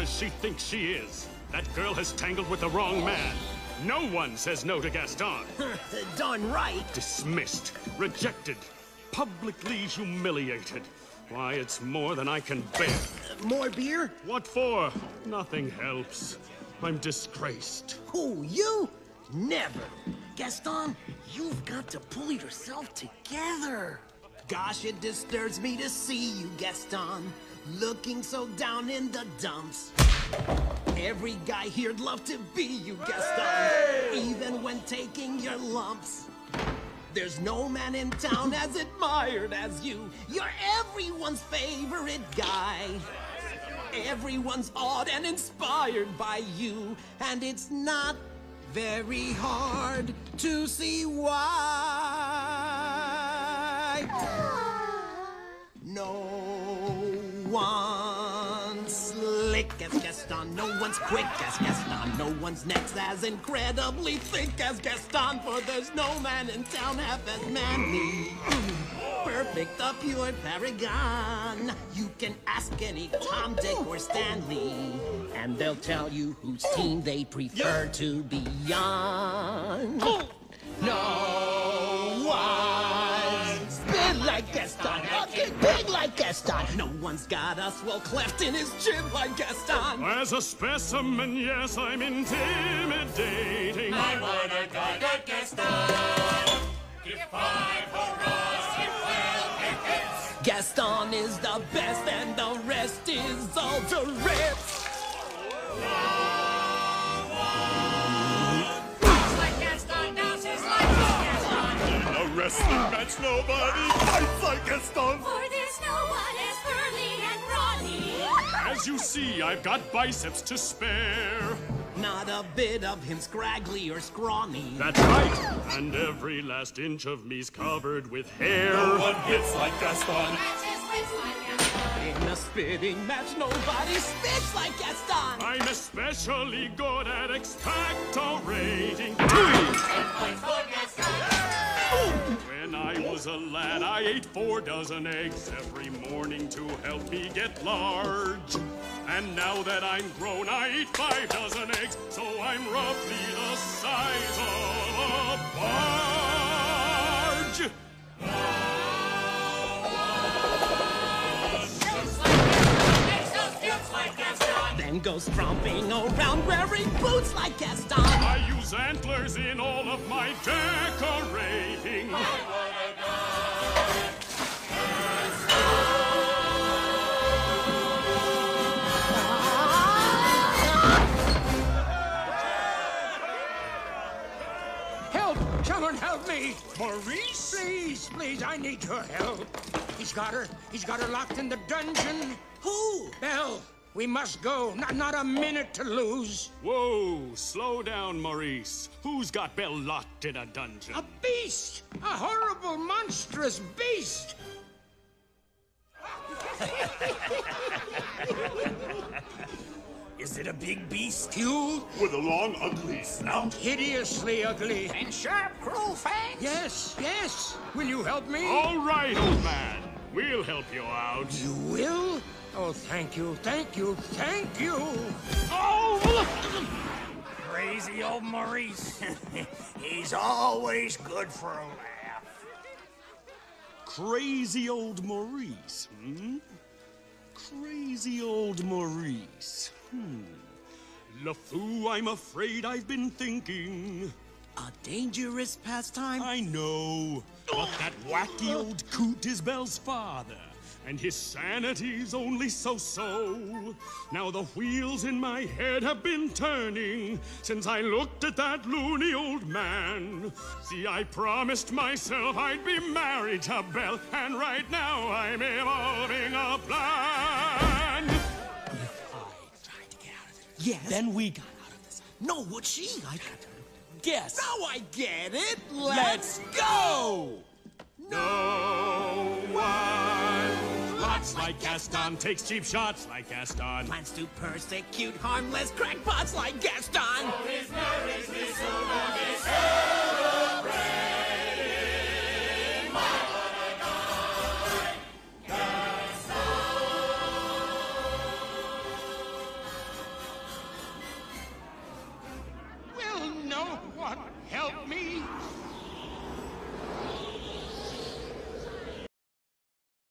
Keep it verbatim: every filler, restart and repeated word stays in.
does she think she is? That girl has tangled with the wrong man. No one says no to Gaston. Darn right. Dismissed, rejected, publicly humiliated. Why, it's more than I can bear. Uh, more beer? What for? Nothing helps. I'm disgraced. Who, you? Never. Gaston, you've got to pull yourself together. Gosh, it disturbs me to see you, Gaston, looking so down in the dumps. Every guy here'd love to be you, Gaston, hey! Even when taking your lumps. There's no man in town as admired as you. You're everyone's favorite guy. Everyone's awed and inspired by you, and it's not very hard to see why. No one's slick as Gaston, no one's quick as Gaston, no one's next as incredibly thick as Gaston, for there's no man in town half as manly. Perfect, the pure paragon. You can ask any Tom, Dick, or Stanley, and they'll tell you whose team they prefer to be on. No one's big like Gaston, fucking big like Gaston. No one's got a swell cleft in his chin like Gaston. As a specimen, yes, I'm intimidating. I want a guy like Gaston. Give five hurrahs, give well, hit hits. Gaston is the best, and the rest is all to rips. Wrestling match, nobody fights like Gaston. For this, no one is burly and brawny. As you see, I've got biceps to spare. Not a bit of him scraggly or scrawny. That's right. And every last inch of me's covered with hair. No one hits like Gaston. In a spitting match, nobody spits like Gaston. I'm especially good at expectorating. When I was a lad, I ate four dozen eggs every morning to help me get large. And now that I'm grown, I eat five dozen eggs, so I'm roughly the size of a barge. Then goes tromping around wearing boots like Gaston. I use antlers in all of my decorating. Help! Someone help me! Maurice? Please, please, I need your help. He's got her. He's got her locked in the dungeon. Who? Belle. We must go. Not, not a minute to lose. Whoa, slow down, Maurice. Who's got Belle locked in a dungeon? A beast! A horrible, monstrous beast! Is it a big beast? Huge? With a long, ugly snout? Hideously ugly. And sharp, cruel fangs? Yes, yes. Will you help me? All right, old man. We'll help you out. You will? Oh, thank you, thank you, thank you! Oh! Crazy old Maurice. He's always good for a laugh. Crazy old Maurice, hmm? Crazy old Maurice, hmm. LeFou, I'm afraid I've been thinking. A dangerous pastime? I know, but that wacky old coot is Belle's father. And his sanity's only so-so. Now the wheels in my head have been turning since I looked at that loony old man. See, I promised myself I'd be married to Belle, and right now I'm evolving a plan. If I tried to get out of it, yes, Then we got out of this. no, would she? I Guess. Now I get it. Let's go! No one lots like Gaston, takes cheap shots like Gaston. Plans to persecute harmless crackpots like Gaston. For his marriage, this over is celebrating. My what a guy, Gaston. What? Help me?